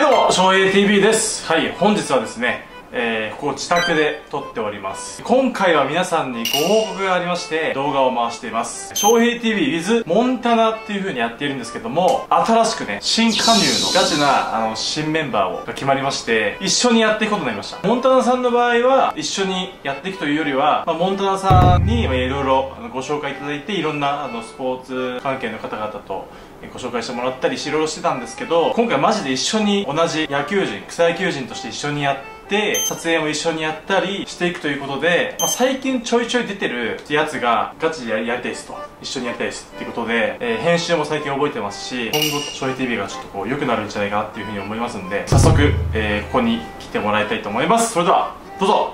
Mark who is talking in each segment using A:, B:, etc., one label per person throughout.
A: も、翔平 TV です。はい、本日はですね、ここ自宅で撮っております。今回は皆さんにご報告がありまして、動画を回しています。翔平 TV with モンタナっていう風にやっているんですけども、新しくね、新加入のガチな、新メンバーが決まりまして、一緒にやっていくことになりました。モンタナさんの場合は、一緒にやっていくというよりは、モンタナさんにいろいろご紹介いただいて、いろんなスポーツ関係の方々と、ご紹介してもらったりいろいろしてたんですけど、今回マジで一緒に同じ野球人、草野球人として一緒にやって撮影も一緒にやったりしていくということで、最近ちょいちょい出てるやつがガチでやりたいですと、一緒にやりたいですっていうことで、編集も最近覚えてますし、今後翔平 TV がちょっとこう良くなるんじゃないかなっていうふうに思いますんで、早速、ここに来てもらいたいと思います。それではどうぞ。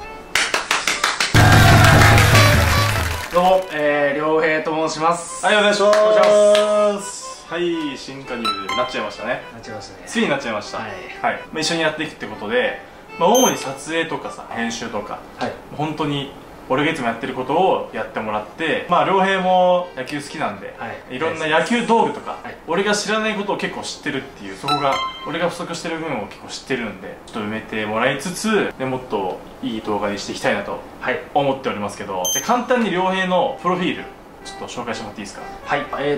B: どうも、良平と申します。
A: はい、お願いします。はい、新加入になっちゃいましたね。
B: なっちゃいましたね。
A: ついになっちゃいました。
B: はい、
A: 一緒にやっていくってことで、主に撮影とかさ、編集とか、本当に俺がいつもやってることをやってもらって、良平も野球好きなんで、いろんな野球道具とか、俺が知らないことを結構知ってるっていう、そこが俺が不足してる部分を結構知ってるんで、ちょっと埋めてもらいつつで、もっといい動画にしていきたいなと思っておりますけど、じゃあ簡単に良平のプロフィールちょっと紹介してもらっていいですか。
B: はい、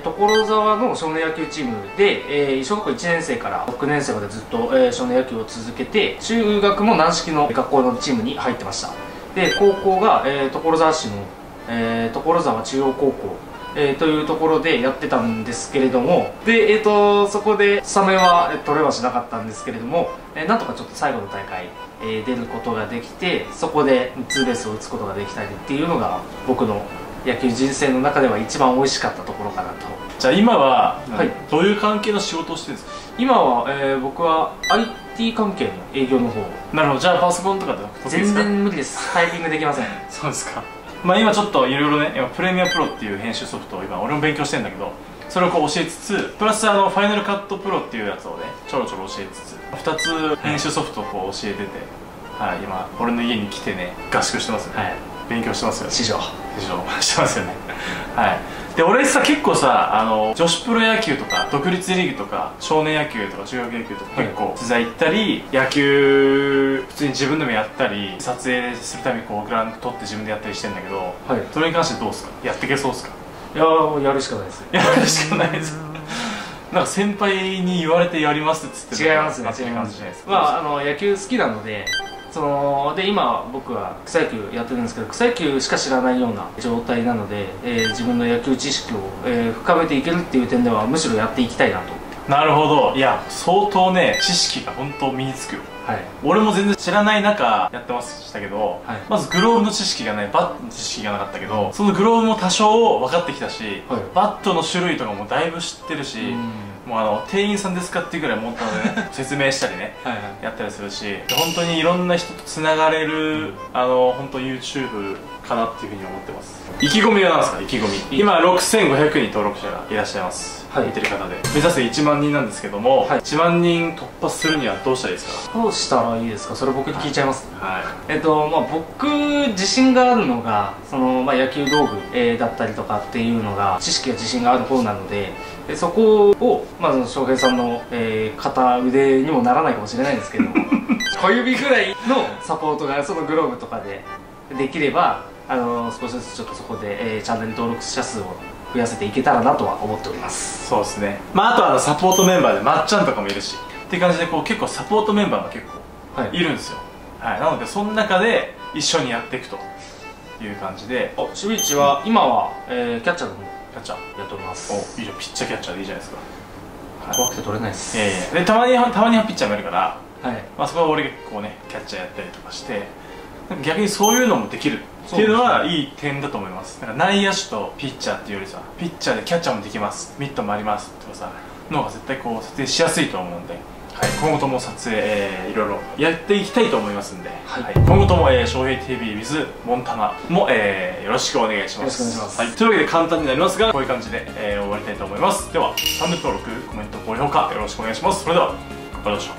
B: 所沢の少年野球チームで、小学校1年生から6年生までずっと、少年野球を続けて、中学も軟式の学校のチームに入ってました。で、高校が、所沢市の、所沢中央高校、というところでやってたんですけれども、で、そこでスタメンは取れはしなかったんですけれども、なんとかちょっと最後の大会、出ることができて、そこでツーベースを打つことができたりっていうのが僕の野球人生の中では一番美味しかったところかなと。
A: じゃあ今は、どういう関係の仕事をしてるんですか。
B: 今は、僕は IT 関係の営業の方。
A: なるほど。じゃあパソコンとかで
B: 全然無理です。タイピングできません。
A: そうですか。今ちょっといろいろね、今プレミアプロっていう編集ソフトを今俺も勉強してるんだけど、それをこう教えつつ、プラスファイナルカットプロっていうやつをねちょろちょろ教えつつ、2つ編集ソフトをこう教えてて、今俺の家に来てね合宿してますよね。勉強してますよね。師匠してますよね。で俺さ、結構さ、女子プロ野球とか独立リーグとか少年野球とか中学野球とか結構取材行ったり、野球普通に自分でもやったり、撮影するためにこうグラウンド撮って自分でやったりしてんだけど、それに関してどうですか。やっていけそうですか。
B: いやー、やるしかないです。
A: やるしかないです。なんか先輩に言われてやりますっつって。
B: 違いますね。違います。野球好きなので、で今僕は草野球やってるんですけど、草野球しか知らないような状態なので、自分の野球知識を、深めていけるっていう点ではむしろやっていきたいなと。な
A: るほど。いや相当ね、知識が本当身につくよ。俺も全然知らない中やってましたけど、まずグローブの知識がない、バットの知識がなかったけど、そのグローブも多少分かってきたし、バットの種類とかもだいぶ知ってるし、もう店員さんですかっていうぐらい持ったのでね説明したりねやったりするし、本当にいろんな人とつながれる本当 YouTube かなっていうふうに思ってます。意気込みは何ですか。意気込み、今6500人登録者がいらっしゃいます。見てる方で目指せ1万人なんですけども、1万人突破するにはどうしたらいいですか。
B: どうしたらいいですか。それ僕に聞いちゃいます。僕自信があるのが野球道具、だったりとかっていうのが知識や自信がある方なので、そこを翔平さんの、片腕にもならないかもしれないんですけど小指ぐらいのサポートがそのグローブとかでできれば、少しずつちょっとそこで、チャンネル登録者数を増やせていけたらなとは思っております。
A: そうですね。あとはサポートメンバーでまっちゃんとかもいるしっていう感じで、結構サポートメンバーが結構いるんですよ。なのでその中で一緒にやっていくという感じで。
B: 守備位置は今は、キャッチャーの方やっております。
A: いいじゃん、ピッチャーキャッチャーでいいじゃないですか。
B: 怖くて取れないです。
A: でたまにはピッチャーもいるから、そこは俺がこうねキャッチャーやったりとかして、逆にそういうのもできるっていうのはいい点だと思います。内野手とピッチャーっていうよりさ、ピッチャーでキャッチャーもできます、ミットもありますとかさのが絶対こう撮影しやすいと思うので、今後とも撮影、いろいろやっていきたいと思いますんで、今後とも翔平 TV with モンタナも、よろしくお願いします。というわけで簡単になりますが、こういう感じで、終わりたいと思います。ではチャンネル登録、コメント、高評価よろしくお願いします。それではご視聴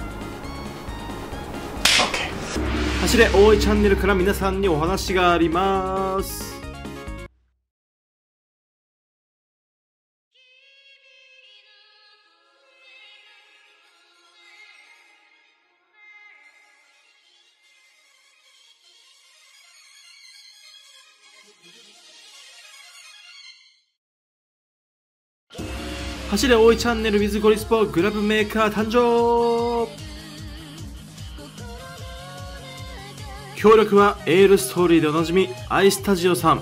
C: 走れ大井チャンネルから皆さんにお話があります。 走れ大井チャンネル with ゴリスポグラブメーカー誕生。協力はエールストーリーでおなじみアイスタジオさん。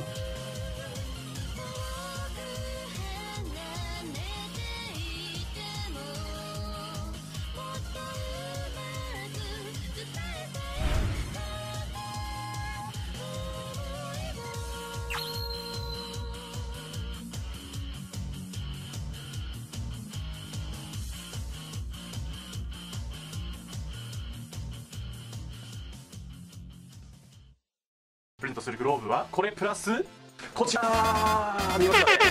A: プレゼントするグローブはこれプラスこちら見ましたね。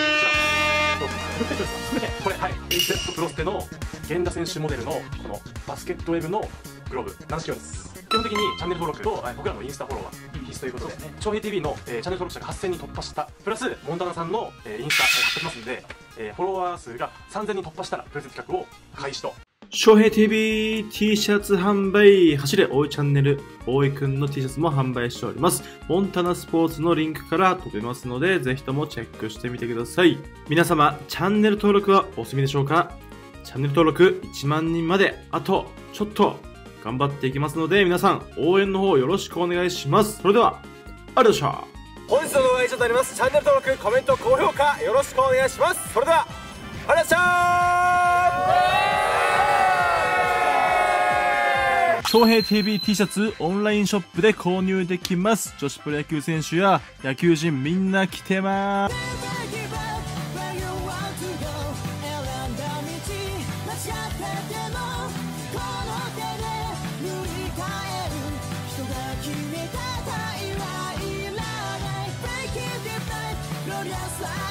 A: これはい HZ プロステの源田選手モデルのこのバスケットウェブのグローブ軟式用です。基本的にチャンネル登録と僕らのインスタフォローは必須ということで、翔平 TV のチャンネル登録者が8000人突破したプラスモンタナさんのインスタ貼ってますんで、フォロワー数が3000人突破したらプレゼント企画を開始と。
C: 翔平 TV T シャツ販売、走れ大井チャンネル大井くんの T シャツも販売しております。モンタナスポーツのリンクから飛べますので、ぜひともチェックしてみてください。皆様チャンネル登録はお済みでしょうか？チャンネル登録1万人まであとちょっと頑張っていきますので、皆さん応援の方よろしくお願いします。それではありがとうございました。
D: 本日の動画は以上となります。チャンネル登録、コメント、高評価よろしくお願いします。それではありがとうございました。
C: 翔平 TV T シャツオンラインショップで購入できます。女子プロ野球選手や野球人みんな来てます。
E: Glorious life